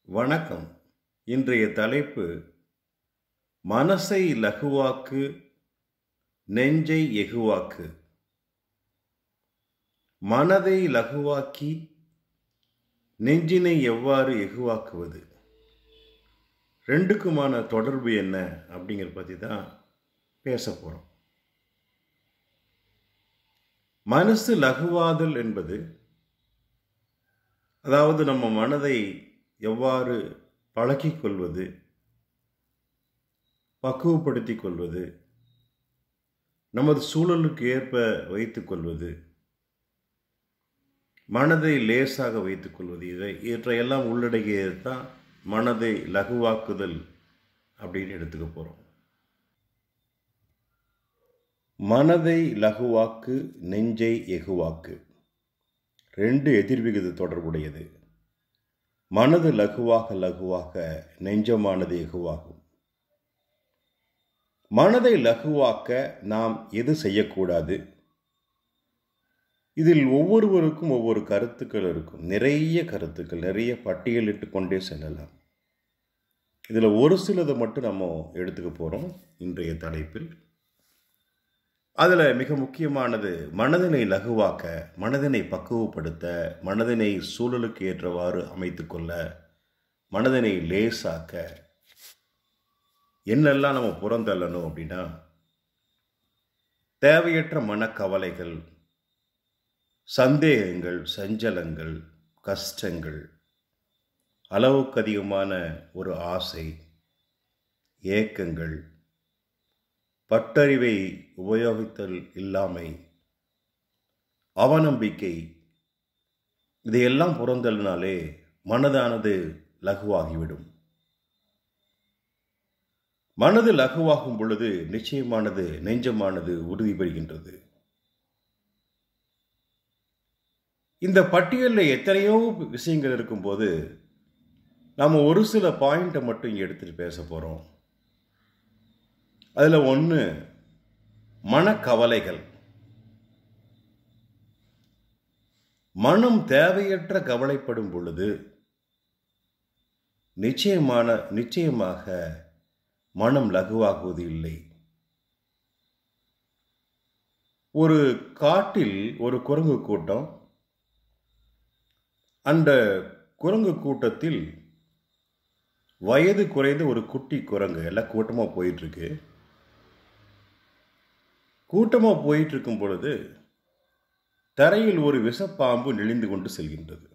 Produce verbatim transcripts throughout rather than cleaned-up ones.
வணக்கம். இன்றைய தலைப்பு மனசை லகுவாக்கு, நெஞ்சை எகுவாக்கு. மனதை லகுவாக்கி நெஞ்சினை எவ்வாறு எகுவாக்குவது, ரெண்டுக்குமான தொடர்பு என்ன அப்படிங்கிற பற்றி தான் பேச போகிறோம். மனசு லகுவாதல் என்பது, அதாவது நம்ம மனதை எவ்வாறு பழக்கிக் கொள்வது, பக்குவப்படுத்திக் கொள்வது, நமது சூழலுக்கு ஏற்ப வைத்துக் கொள்வது, மனதை லேசாக வைத்துக் கொள்வது, இதை இவற்றையெல்லாம் உள்ளடக்கியது தான் மனதை லகுவாக்குதல் அப்படின்னு எடுத்துக்க போகிறோம். மனதை லகுவாக்கு, நெஞ்சை எகுவாக்கு, ரெண்டு எதிர்விகித தொடர்புடையது. மனது லகுவாக லகுவாக நெஞ்சமானது எகுவாகும். மனதை லகுவாக்க நாம் எது செய்யக்கூடாது? இதில் ஒவ்வொருவருக்கும் ஒவ்வொரு கருத்துக்கள் இருக்கும். நிறைய கருத்துக்கள், நிறைய பட்டியலிட்டு கொண்டே செல்லலாம். இதில் ஒரு சிலதை மட்டும் நம்ம எடுத்துக்க போகிறோம் இன்றைய தலைப்பில். அதில் மிக முக்கியமானது மனதினை லகுவாக்க, மனதினை பக்குவப்படுத்த, மனதினை சூழலுக்கு ஏற்றவாறு அமைத்து கொள்ள, மனதினை லேசாக்க என்னெல்லாம் நம்ம புறந்தள்ளணும் அப்படின்னா, தேவையற்ற மனக்கவலைகள், சந்தேகங்கள், சஞ்சலங்கள், கஷ்டங்கள், அளவுக்கு அதிகமான ஒரு ஆசை, ஏக்கங்கள், பட்டறிவை உபயோகித்தல் இல்லாமை, அவநம்பிக்கை, இதையெல்லாம் புறந்தள்ளினாலே மனதானது லகுவாகிவிடும். மனது லகுவாகும் பொழுது நிச்சயமானது நெஞ்சமானது உறுதி பெறுகின்றது. இந்த பட்டியலில் எத்தனையோ விஷயங்கள் இருக்கும்போது நாம் ஒரு சில பாயிண்ட்டை மட்டும் இங்கே எடுத்துகிட்டு பேச போகிறோம். அதில் ஒன்று மனக்கவலைகள். மனம் தேவையற்ற கவலைப்படும் பொழுது நிச்சயமான நிச்சயமாக மனம் லகுவாகுவது இல்லை. ஒரு காட்டில் ஒரு குரங்கு கூட்டம், அந்த குரங்கு கூட்டத்தில் வயது குறைந்த ஒரு குட்டி குரங்கு, எல்லாம் கூட்டமாக போயிட்டுருக்கு. கூட்டமாக போயிட்டு இருக்கும் பொழுது தரையில் ஒரு விஷப்பாம்பு நெளிந்து கொண்டு செல்கின்றது.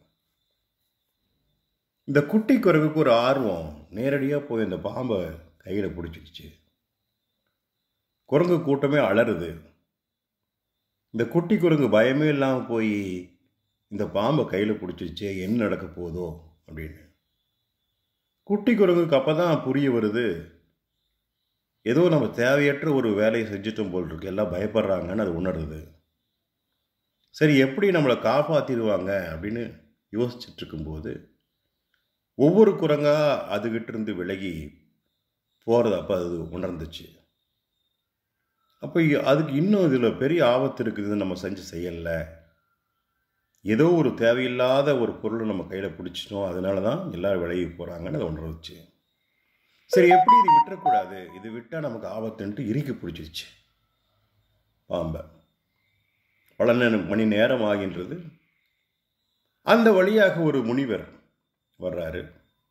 இந்த குட்டி குரங்குக்கு ஒரு ஆர்வம், நேரடியாக போய் அந்த பாம்பை கையில் பிடிச்சிடுச்சு. குரங்கு கூட்டமே அலறுது. இந்த குட்டி குரங்கு பயமே இல்லாமல் போய் இந்த பாம்பை கையில் பிடிச்சிருச்சு, என்ன நடக்க போதோ அப்படின்னு. குட்டி குரங்குக்கு அப்போ தான் புரிய வருது, ஏதோ நம்ம தேவையற்ற ஒரு வேலையை செஞ்சிட்டோம் போல் இருக்கு, எல்லாம் பயப்படுறாங்கன்னு அது உணருது. சரி, எப்படி நம்மளை காப்பாற்றிடுவாங்க அப்படின்னு யோசிச்சுட்டு இருக்கும்போது ஒவ்வொரு குரங்கா அதுகிட்ட இருந்து விலகி போகிறது அப்போ அது உணர்ந்துச்சு. அப்போ அதுக்கு இன்னும் இதில் பெரிய ஆபத்து இருக்குதுன்னு நம்ம செஞ்சு செய்யலை, ஏதோ ஒரு தேவையில்லாத ஒரு பொருளை நம்ம கையில் பிடிச்சிட்டோம், அதனால தான் எல்லோரும் விலகி போகிறாங்கன்னு அதை உணர்ந்துச்சு. சரி, எப்படி இது விட்டுறக்கூடாது, இது விட்டால் நமக்கு ஆபத்துன்ட்டு இறுக்கி பிடிச்சிருச்சு பாம்பை. பல மணி நேரம் ஆகின்றது. அந்த வழியாக ஒரு முனிவர் வர்றாரு.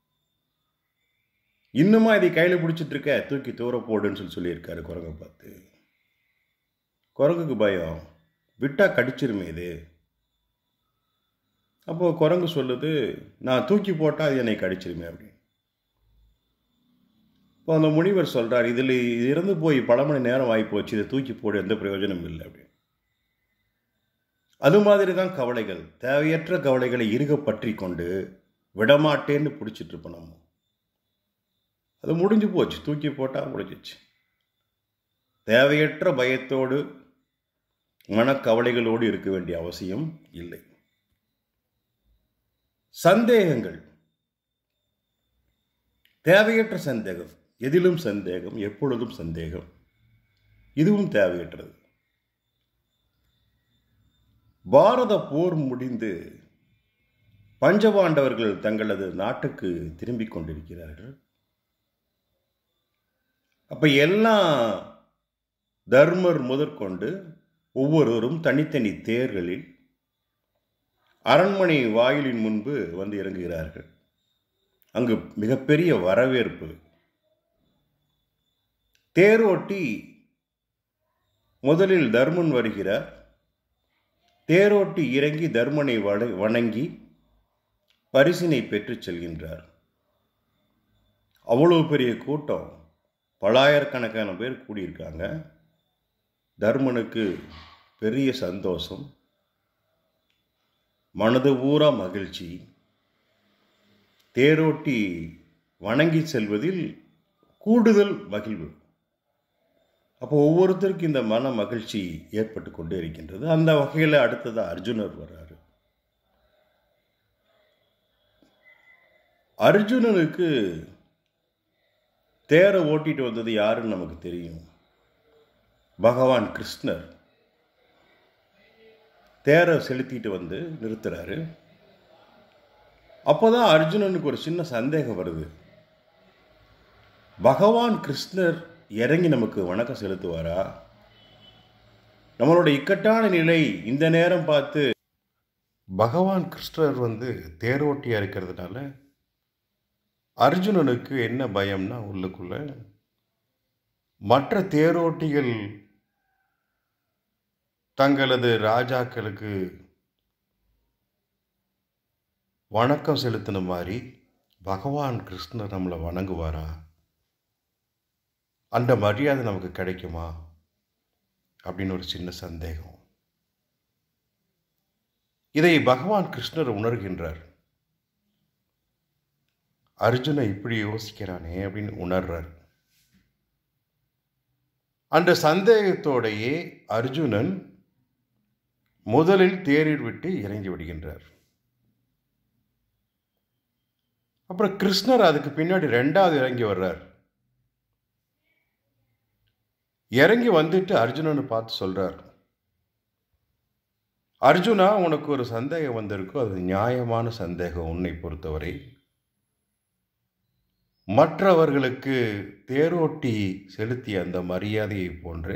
இன்னுமா இதை கையில் பிடிச்சிட்டு இருக்க, தூக்கி தூர போடுன்னு சொல்லி சொல்லியிருக்காரு குரங்கை பார்த்து. குரங்குக்கு பயம், விட்டா கடிச்சிருமே இது. அப்போது குரங்கு சொல்லுது, நான் தூக்கி போட்டால் அது என்னை கடிச்சிருமே அப்படின்னு. இப்போ அந்த முனிவர் சொல்கிறார், இதில் இறந்து போய் பல மணி நேரம் ஆகி போச்சு, இதை தூக்கி போட எந்த பிரயோஜனம் இல்லை அப்படின்னு. அது மாதிரி தான் கவலைகள், தேவையற்ற கவலைகளை இறுக பற்றி கொண்டு விடமாட்டேன்னு பிடிச்சிட்டு இருப்போம் நம்ம. அது முடிஞ்சு போச்சு, தூக்கி போட்டால் முடிஞ்சிச்சு. தேவையற்ற பயத்தோடு மனக்கவலைகளோடு இருக்க வேண்டிய அவசியம் இல்லை. சந்தேகங்கள், தேவையற்ற சந்தேகம், எதிலும் சந்தேகம், எப்பொழுதும் சந்தேகம், இதுவும் தேவையற்றது. பாரத போர் முடிந்து பஞ்சபாண்டவர்கள் தங்களது நாட்டுக்கு திரும்பிக் கொண்டிருக்கிறார்கள். அப்ப எல்லாம் தர்மர் முதற்கொண்டு ஒவ்வொருவரும் தனித்தனி தேர்களில் அரண்மனை வாயிலின் முன்பு வந்து இறங்குகிறார்கள். அங்கு மிகப்பெரிய வரவேற்பு. தேரோட்டி முதலில் தர்மன் வருகிறார். தேரோட்டி இறங்கி தர்மனை வணங்கி பரிசினை பெற்று செல்கின்றார். அவ்வளவு பெரிய கூட்டம், பலாயிரக்கணக்கான பேர் கூடியிருக்காங்க. தர்மனுக்கு பெரிய சந்தோஷம், மனது பூரா மகிழ்ச்சி. தேரோட்டி வணங்கி செல்வதில் கூடுதல் மகிழ்வு. அப்போ ஒவ்வொருத்தருக்கும் இந்த மன மகிழ்ச்சி ஏற்பட்டு கொண்டே இருக்கின்றது. அந்த வகையில் அடுத்ததாக அர்ஜுனர் வர்றாரு. அர்ஜுனனுக்கு தேரை ஓட்டிட்டு வந்தது யாருன்னு நமக்கு தெரியும். பகவான் கிருஷ்ணர் தேரை செலுத்திட்டு வந்து நிறுத்துறாரு. அப்போதான் அர்ஜுனனுக்கு ஒரு சின்ன சந்தேகம் வருது. பகவான் கிருஷ்ணர் இறங்கி நமக்கு வணக்கம் செலுத்துவாரா? நம்மளோட இக்கட்டான நிலை இந்த நேரம் பார்த்து பகவான் கிருஷ்ணர் வந்து தேரோட்டியா இருக்கிறதுனால அர்ஜுனனுக்கு என்ன பயம்னா, உள்ளுக்குள்ள மற்ற தேரோட்டிகள் தங்களது ராஜாக்களுக்கு வணக்கம் செலுத்தின மாதிரி பகவான் கிருஷ்ணர் நம்மளை வணங்குவாரா? அந்த மரியாதை நமக்கு கிடைக்குமா அப்படின்னு ஒரு சின்ன சந்தேகம். இதை பகவான் கிருஷ்ணர் உணர்கின்றார். அர்ஜுனை இப்படி யோசிக்கிறானே அப்படின்னு உணர்றார். அந்த சந்தேகத்தோடையே அர்ஜுனன் முதலில் தேரில் விட்டு இறங்கி விடுகின்றார். அப்புறம் கிருஷ்ணர் அதுக்கு பின்னாடி ரெண்டாவது இறங்கி வர்றார். இறங்கி வந்துட்டு அர்ஜுனனை பார்த்து சொல்றார், அர்ஜுனா, உனக்கு ஒரு சந்தேகம் வந்திருக்கும். அது நியாயமான சந்தேகம். உன்னை பொறுத்தவரை மற்றவர்களுக்கு தேரோட்டி செலுத்திய அந்த மரியாதையை போன்று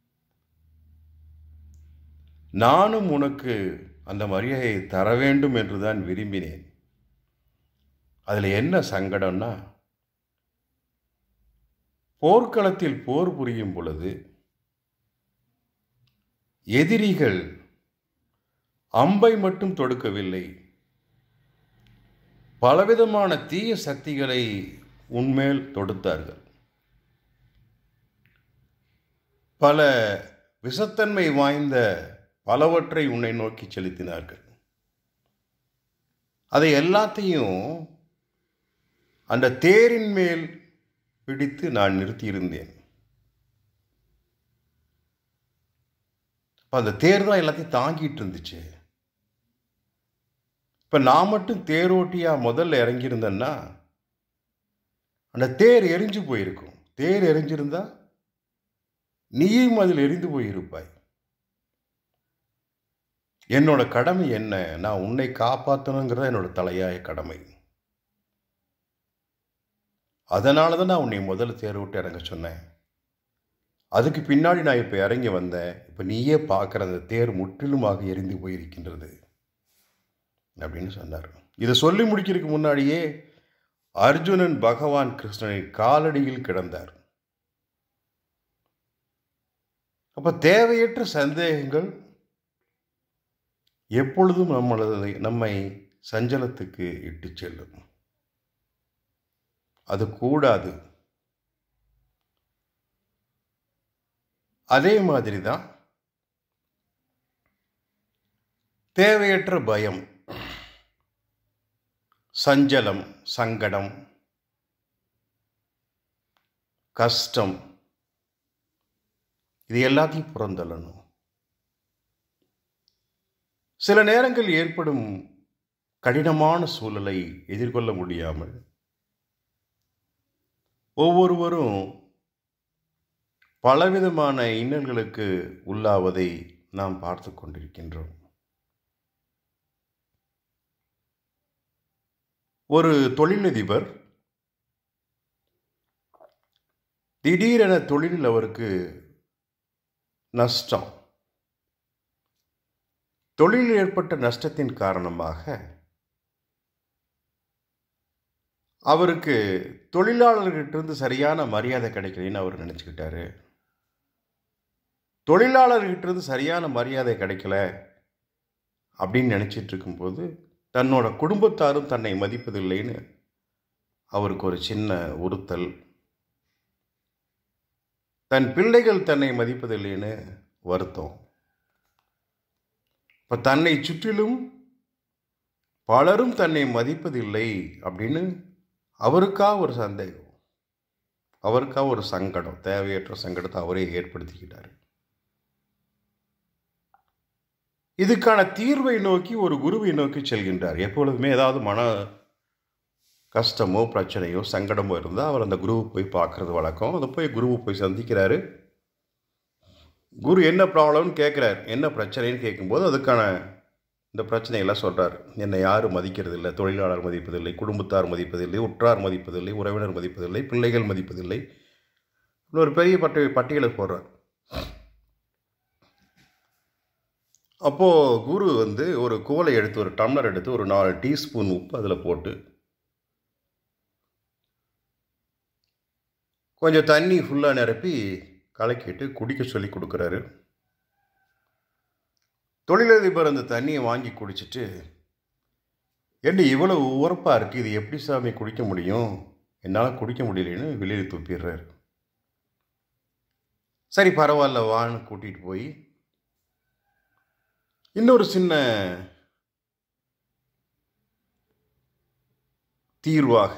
நானும் உனக்கு அந்த மரியாதையை தர வேண்டும் என்றுதான் விரும்பினேன். அதில் என்ன சங்கடம்னா, போர்க்களத்தில் போர் புரியும் பொழுது எதிரிகள் அம்பை மட்டும் தொடுக்கவில்லை, பலவிதமான தீய சக்திகளை உன்மேல் தொடுத்தார்கள். பல விஷத்தன்மை வாய்ந்த பலவற்றை உன்னை நோக்கி செலுத்தினார்கள். அதை எல்லாத்தையும் அந்த தேரின் மேல் பிடித்து நான் நிறுத்தியிருந்தேன். அந்த தேர் தான் எல்லாத்தையும் தாங்கிட்டு இருந்துச்சு. இப்போ நான் மட்டும் தேரோட்டியா முதல்ல இறங்கியிருந்தேன்னா அந்த தேர் எரிஞ்சு போயிருக்கும். தேர் எரிஞ்சிருந்தா நீயும் அதில் எரிந்து போயிருப்பாய். என்னோட கடமை என்ன? நான் உன்னை காப்பாற்றணுங்கிறத என்னோட தலையாய கடமை. அதனால தான் நான் உன்னை முதல்ல தேர் விட்டு இறங்க சொன்னேன். அதுக்கு பின்னாடி நான் இப்போ இறங்கி வந்தேன். இப்போ நீயே பார்க்குற அந்த தேர் முற்றிலுமாக எரிந்து போயிருக்கின்றது அப்படின்னு சொன்னார். இதை சொல்லி முடிக்கிறதுக்கு முன்னாடியே அர்ஜுனன் பகவான் கிருஷ்ணனின் காலடியில் கிடந்தார். அப்போ தேவையற்ற சந்தேகங்கள் எப்பொழுதும் நம்மளது நம்மை சஞ்சலத்துக்கு இட்டு செல்லும். அது கூடாது. அதே மாதிரி தான் தேவையற்ற பயம், சஞ்சலம், சங்கடம், கஷ்டம், இது எல்லாத்தையும் புறந்தள்ளணும். சில நேரங்கள் ஏற்படும் கடினமான சூழலை எதிர்கொள்ள முடியாமல் ஒவ்வொருவரும் பலவிதமான இன்னல்களுக்கு உள்ளாவதை நாம் பார்த்து கொண்டிருக்கின்றோம். ஒரு தொழிலதிபர் திடீரென தொழிலில் அவருக்கு நஷ்டம். தொழிலில் ஏற்பட்ட நஷ்டத்தின் காரணமாக அவருக்கு தொழிலாளர்கிட்ட சரியான மரியாதை கிடைக்கலன்னு அவர் நினச்சிக்கிட்டாரு. தொழிலாளர்கிட்ட சரியான மரியாதை கிடைக்கல அப்படின்னு நினச்சிட்டு இருக்கும்போது தன்னோட குடும்பத்தாரும் தன்னை மதிப்பதில்லைன்னு அவருக்கு ஒரு சின்ன உறுத்தல். தன் பிள்ளைகள் தன்னை மதிப்பதில்லைன்னு வருத்தம். இப்போ தன்னை சுற்றிலும் பலரும் தன்னை மதிப்பதில்லை அப்படின்னு அவருக்கா ஒரு சந்தேகம், அவருக்கா ஒரு சங்கடம், தேவையற்ற சங்கடத்தை அவரே ஏற்படுத்திக்கிட்டார். இதுக்கான தீர்வை நோக்கி ஒரு குருவை நோக்கி செல்கின்றார். எப்பொழுதுமே ஏதாவது மன கஷ்டமோ பிரச்சனையோ சங்கடமோ இருந்தால் அவர் அந்த குருவை போய் பார்க்கறது வழக்கம். அதை போய் குருவை போய் சந்திக்கிறாரு. குரு என்ன ப்ராப்ளம்னு கேட்குறார். என்ன பிரச்சனைன்னு கேட்கும்போது அதுக்கான இந்த பிரச்சனையெல்லாம் சொல்கிறார். என்னை யாரும் மதிக்கிறதில்லை, தொழிலாளர் மதிப்பதில்லை, குடும்பத்தார் மதிப்பதில்லை, உற்றார் மதிப்பதில்லை, உறவினர் மதிப்பதில்லை, பிள்ளைகள் மதிப்பதில்லை, ஒரு பெரிய பட்டி பட்டியலை போடுறார். அப்போது குரு வந்து ஒரு குவளை எடுத்து, ஒரு டம்ளர் எடுத்து, ஒரு நாலு டீஸ்பூன் உப்பு அதில் போட்டு கொஞ்சம் தண்ணி ஃபுல்லாக நிரப்பி கலக்கிட்டு குடிக்க சொல்லி கொடுக்குறாரு. தொழிலதிபர் அந்த தண்ணியை வாங்கி குடிச்சிட்டு, என்ன இவ்வளோ உரப்பாக இருக்குது, இது எப்படி சாமி குடிக்க முடியும், என்னால் குடிக்க முடியலன்னு வெளியில் துப்பிடுறாரு. சரி பரவாயில்ல வான்னு கூட்டிகிட்டு போய் இன்னொரு சின்ன தீர்வாக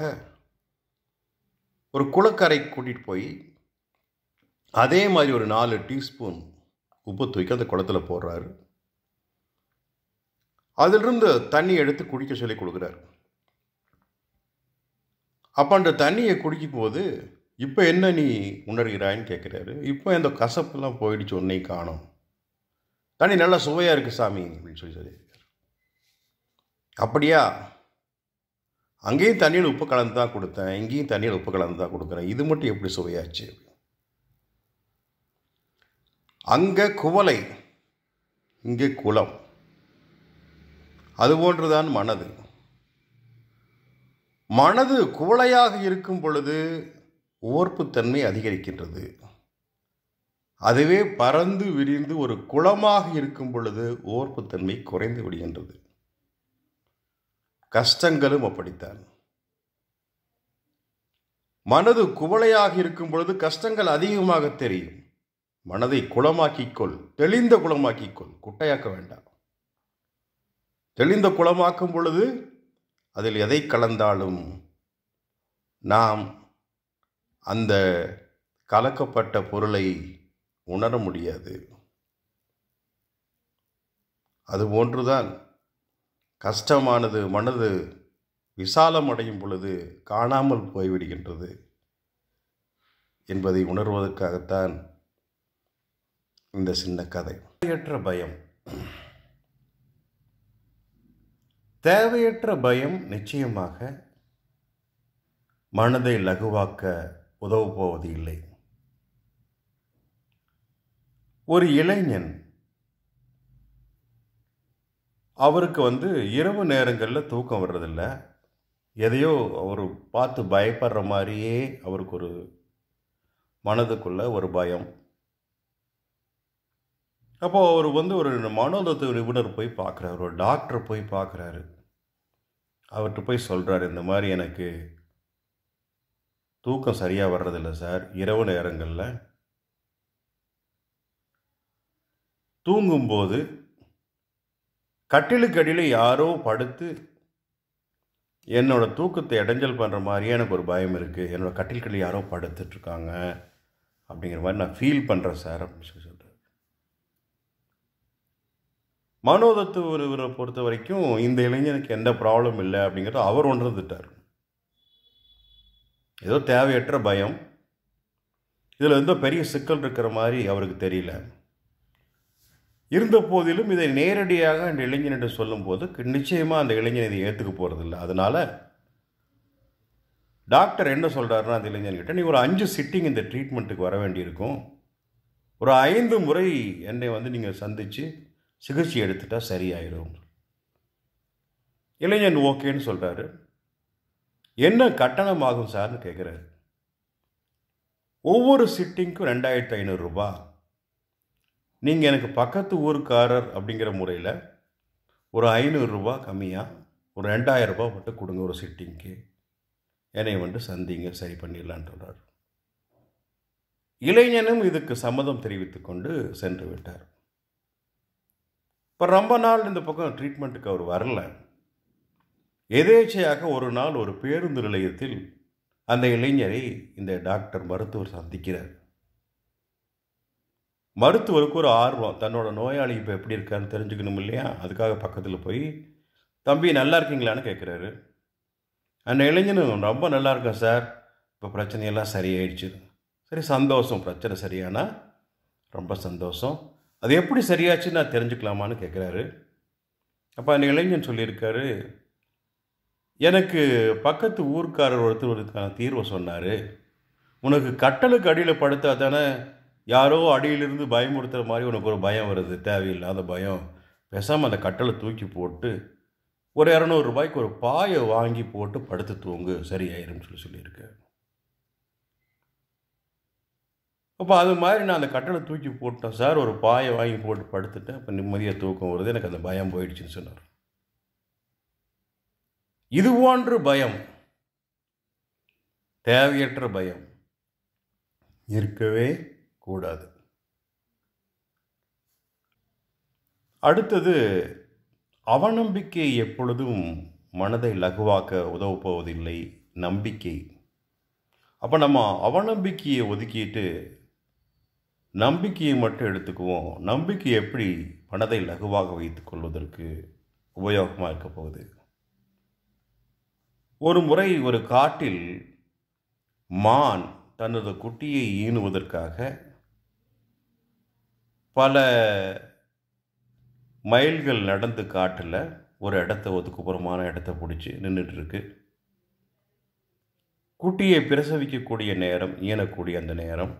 ஒரு குளக்கரை கூட்டிகிட்டு போய் அதே மாதிரி ஒரு நாலு டீஸ்பூன் உப்பு தூக்கி அந்த குளத்தில் போடுறாரு. அதிலிருந்து தண்ணி எடுத்து குடிக்க சொல்லி கொடுக்குறாரு. அப்போ அந்த தண்ணியை குடிக்கும் போது இப்போ என்ன நீ உணர்கிறாயின்னு கேட்குறாரு. இப்போ இந்த கசப்பெல்லாம் போயிடுச்சு, ஒன்றை காணும், தண்ணி நல்லா சுவையாக இருக்குது சாமி அப்படின்னு சொல்லி சொல்லியிருக்காரு. அப்படியா, அங்கேயும் தண்ணியில் உப்பு கலந்து தான் கொடுத்தேன், இங்கேயும் தண்ணியில் உப்பு கலந்து தான் கொடுக்குறேன், இது மட்டும் எப்படி சுவையாச்சு? அங்கே குவளை, இங்கே குளம், அதுபோன்றுதான் மனது. மனது குவளையாக இருக்கும் பொழுது ஓர்ப்புத்தன்மை அதிகரிக்கின்றது. அதுவே பறந்து விரிந்து ஒரு குளமாக இருக்கும் பொழுது ஓர்ப்புத்தன்மை குறைந்து விடுகின்றது. கஷ்டங்களும் அப்படித்தான். மனது குவளையாக இருக்கும் பொழுது கஷ்டங்கள் அதிகமாக தெரியும். மனதை குளமாக்கிக்கொள், தெளிந்த குளமாக்கிக்கொள், குட்டையாக்க வேண்டாம். தெளிந்த குளமாக்கும் பொழுது அதில் எதை கலந்தாலும் நாம் அந்த கலக்கப்பட்ட பொருளை உணர முடியாது. அதுபோன்றுதான் கஷ்டமானது மனது விசாலம் அடையும் பொழுது காணாமல் போய்விடுகின்றது என்பதை உணர்வதற்காகத்தான் இந்த சின்ன கதை. தேவையற்ற பயம். தேவையற்ற பயம் நிச்சயமாக மனதை லகுவாக்க உதவ போவது இல்லை. ஒரு இளைஞன், அவருக்கு வந்து இரவு நேரங்களில் தூக்கம் வர்றதில்லை. எதையோ அவர் பார்த்து பயப்படுற மாதிரியே அவருக்கு ஒரு மனதுக்குள்ள ஒரு பயம். அப்போது அவர் வந்து ஒரு மனோதத்துவ நிபுணர் போய் பார்க்குறாரு, ஒரு டாக்டர் போய் பார்க்குறாரு. அவர்கிட்ட போய் சொல்கிறாரு, இந்த மாதிரி எனக்கு தூக்கம் சரியாக வர்றதில்லை சார், இரவு நேரங்களில் தூங்கும்போது கட்டிலுக்கு அடியில் யாரோ படுத்து என்னோட தூக்கத்தை இடைஞ்சல் பண்ணுற மாதிரியே எனக்கு ஒரு பயம் இருக்குது. என்னோடய கட்டிலுக்கு யாரோ படுத்துட்ருக்காங்க அப்படிங்கிற மாதிரி நான் ஃபீல் பண்ணுறேன் சார் அப்படின்னு சொல்லி சொல்கிறார். மனோதத்துவ நிபுணரை பொறுத்த வரைக்கும் இந்த இளைஞனுக்கு எந்த ப்ராப்ளம் இல்லை அப்படிங்கிறத அவர் உணர்ந்துட்டார். ஏதோ தேவையற்ற பயம், இதில் எந்த பெரிய சிக்கல் இருக்கிற மாதிரி அவருக்கு தெரியல. இருந்த போதிலும் இதை நேரடியாக அந்த இளைஞனிடம் சொல்லும்போது நிச்சயமாக அந்த இளைஞன் இதை ஏற்றுக்க போகிறதில்ல. அதனால் டாக்டர் என்ன சொல்கிறாருன்னா அந்த இளைஞன்கிட்ட, நீ ஒரு அஞ்சு சிட்டிங் இந்த ட்ரீட்மெண்ட்டுக்கு வர வேண்டியிருக்கும், ஒரு ஐந்து முறை என்னை வந்து நீங்கள் சந்தித்து சிகிச்சை எடுத்துட்டா சரியாயிடும். இளைஞன் ஓகேன்னு சொல்கிறாரு. என்ன கட்டணம் ஆகும் சார்னு கேட்குறாரு. ஒவ்வொரு சிட்டிங்க்கும் ரெண்டாயிரத்து ஐநூறுரூபா. நீங்கள் எனக்கு பக்கத்து ஊருக்காரர் அப்படிங்கிற முறையில் ஒரு ஐநூறுரூபா கம்மியாக ஒரு ரெண்டாயிரம் ரூபா மட்டும் கொடுங்க ஒரு சிட்டிங்க்கு, என்னை வந்து சந்திங்க, சரி பண்ணிடலான்னு சொல்கிறார். இளைஞனும் இதுக்கு சம்மதம் தெரிவித்து கொண்டு சென்று விட்டார். இப்போ ரொம்ப நாள் இந்த பக்கம் ட்ரீட்மெண்ட்டுக்கு அவர் வரல. எதேச்சையாக ஒரு நாள் ஒரு பேருந்து நிலையத்தில் அந்த இளைஞரை இந்த டாக்டர் மருத்துவர் சந்திக்கிறார். மருத்துவருக்கு ஒரு ஆர்வம், தன்னோட நோயாளி இப்போ எப்படி இருக்கான்னு தெரிஞ்சுக்கணும் இல்லையா, அதுக்காக பக்கத்தில் போய் தம்பி நல்லா இருக்கீங்களான்னு கேட்குறாரு. அந்த இளைஞனும் ரொம்ப நல்லா இருக்கேன் சார், இப்போ பிரச்சனையெல்லாம் சரியாயிடுச்சு. சரி, சந்தோஷம், பிரச்சனை சரியானா ரொம்ப சந்தோஷம், அது எப்படி சரியாச்சுன்னு நான் தெரிஞ்சுக்கலாமான்னு கேட்குறாரு. அப்போ அந்த இளைஞன் சொல்லியிருக்காரு, எனக்கு பக்கத்து ஊர்க்காரர் ஒருத்தர் இதுக்கான தீர்வை சொன்னார். உனக்கு கட்டலுக்கு அடியில் படுத்தா தானே யாரோ அடியிலிருந்து பயமுறுத்துகிற மாதிரி உனக்கு ஒரு பயம் வருது, தேவையில்லாத பயம். பேசாமல் அந்த கட்டலை தூக்கி போட்டு ஒரு இரநூறு ரூபாய்க்கு ஒரு பாயை வாங்கி போட்டு படுத்து தூங்கு, சரியாயிரும்னு சொல்லி சொல்லியிருக்கேன். அப்போ அது மாதிரி நான் அந்த கட்டளை தூக்கி போட்டேன் சார், ஒரு பாயை வாங்கி போட்டு படுத்துட்டேன், இப்போ நிம்மதியாக தூக்கம் வருது, எனக்கு அந்த பயம் போயிடுச்சுன்னு சொன்னார். இது போன்ற பயம், தேவையற்ற பயம் இருக்கவே கூடாது. அடுத்தது, அவநம்பிக்கை எப்பொழுதும் மனதை லகுவாக்க உதவப்போவதில்லை, நம்பிக்கை. அப்போ நம்ம அவநம்பிக்கையை ஒதுக்கிட்டு நம்பிக்கையை மட்டும் எடுத்துக்குவோம். நம்பிக்கை எப்படி மனதை லகுவாக வைத்துக் கொள்வதற்கு உபயோகமாக இருக்க போகுது. ஒரு முறை ஒரு காட்டில் மான் தனது குட்டியை ஈனுவதற்காக பல மைல்கள் நடந்து காட்டில் ஒரு இடத்த, ஒதுக்குப்புறமான இடத்த பிடிச்சி நின்றுட்டுருக்கு. குட்டியை பிரசவிக்கக்கூடிய நேரம், ஈனக்கூடிய அந்த நேரம்,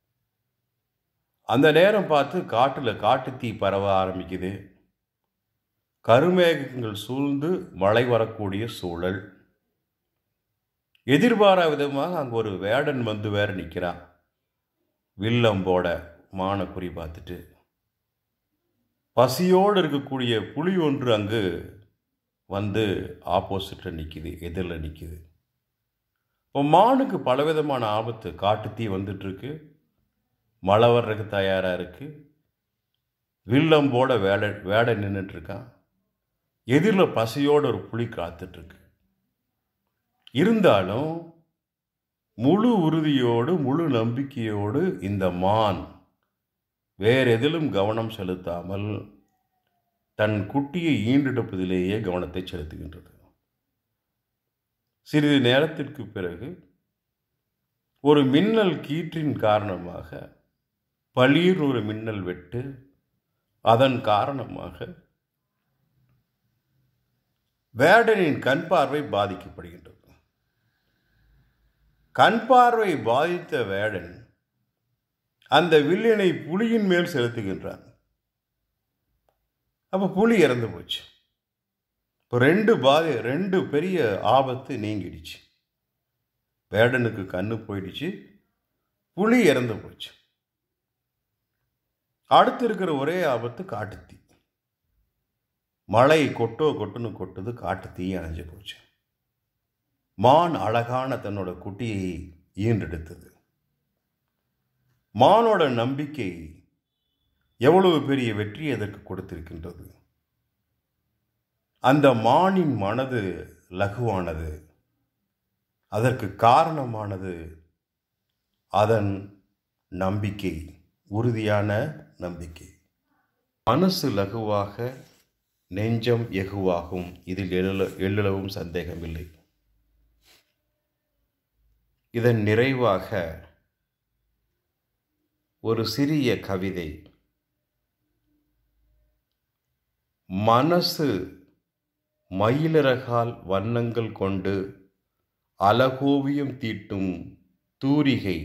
அந்த நேரம் பார்த்து காட்டில் காட்டுத்தீ பரவ ஆரம்பிக்குது. கருமேகங்கள் சூழ்ந்து மழை வரக்கூடிய சூழல். எதிர்பாரா விதமாக அங்கே ஒரு வேடன் வந்து வேற நிற்கிறான், வில்லம்போட மான குறி பார்த்துட்டு. பசியோடு இருக்கக்கூடிய புலி ஒன்று அங்கு வந்து ஆப்போசிட்டில் நிற்கிது, எதிரில் நிற்கிது. இப்போ மானுக்கு பலவிதமான ஆபத்து, காட்டுத்தீ வந்துட்டுருக்கு, மழை வர்றதுக்கு தயாராக இருக்குது, வில்லம்போட வேட வேட நின்றுட்டுருக்கான், எதிரில் பசியோடு ஒரு புலி காத்துட்ருக்கு. இருந்தாலும் முழு உறுதியோடு முழு நம்பிக்கையோடு இந்த மான் வேறு எதிலும் கவனம் செலுத்தாமல் தன் குட்டியை ஈண்டெடுப்பதிலேயே கவனத்தை செலுத்துகின்றது. சிறிது நேரத்திற்கு பிறகு ஒரு மின்னல் கீற்றின் காரணமாக, பளீர் ஒரு மின்னல் வெட்டு, அதன் காரணமாக வேடனின் கண் பார்வை பாதிக்கப்படுகின்றது. கண் பார்வை பாதித்த வேடன் அந்த வில்லினை புலியின் மேல் செலுத்துகின்றான். அப்போ புலி இறந்து போச்சு. இப்போ ரெண்டு பாதி ரெண்டு பெரிய ஆபத்து நீங்கிடுச்சு. வேடனுக்கு கண்ணு போயிடுச்சு, புலி இறந்து போச்சு. அடுத்து இருக்கிற ஒரே ஆபத்து காட்டுத்தீ. மழை கொட்டோ கொட்டுன்னு கொட்டுது, காட்டுத்தீ அணைஞ்சு போச்சு. மான் அழகான தன்னோட குட்டியை ஈன்றெடுத்தது. மானோட நம்பிக்கை எவ்வளவு பெரிய வெற்றி அதற்கு கொடுத்திருக்கின்றது. அந்த மானின் மனது லகுவானது. அதற்கு காரணமானது அதன் நம்பிக்கை, உறுதியான நம்பிக்கை. மனசு லகுவாக நெஞ்சம் எகுவாகும், இதில் எழு எள்ளளவும் சந்தேகமில்லை. இதன் நிறைவாக ஒரு சிறிய கவிதை. மனசு மயிலிறகால் வண்ணங்கள் கொண்டு அழகோவியம் தீட்டும் தூரிகை,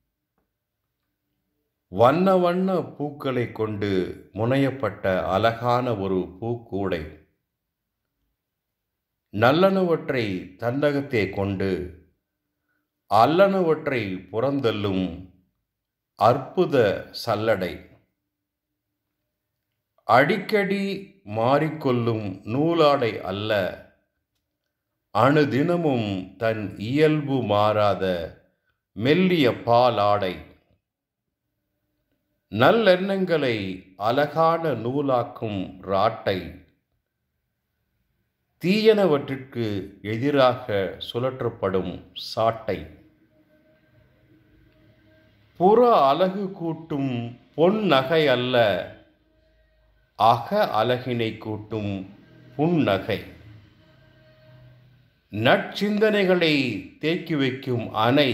வண்ண வண்ண பூக்களை கொண்டு முனையப்பட்ட அழகான ஒரு பூக்கூடை, நல்லனவற்றை தன்னகத்தே கொண்டு அல்லனவற்றை புறந்தள்ளும் அற்புத சல்லடை, அடிக்கடி மாறிக்கொள்ளும் நூலாடை அல்ல, அணுதினமும் தன் இயல்பு மாறாத மெல்லிய பாலாடை, நல்லெண்ணங்களை அழகான நூலாக்கும் ராட்டை, தீயனவற்றிற்கு எதிராக சுழற்றப்படும் சாட்டை, புற அழகு கூட்டும் பொன் நகை அல்ல, அக அழகினை கூட்டும் புன்னகை, நற்சிந்தனைகளை தேக்கி வைக்கும் அணை,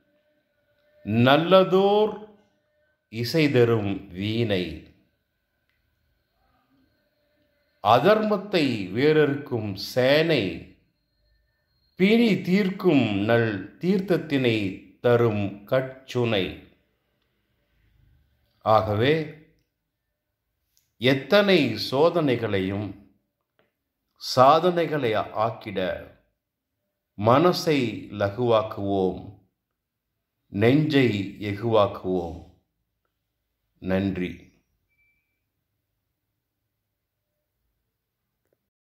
நல்லதோர் இசை தரும் வீணை, அதர்மத்தை வேறறுக்கும் சேனை, பிணி தீர்க்கும் நல் தீர்த்தத்தினை தரும் கட்சுனை. ஆகவே எத்தனை சோதனைகளையும் சாதனைகளை ஆக்கிட மனசை லகுவாக்குவோம், நெஞ்சை எகுவாக்குவோம். நன்றி.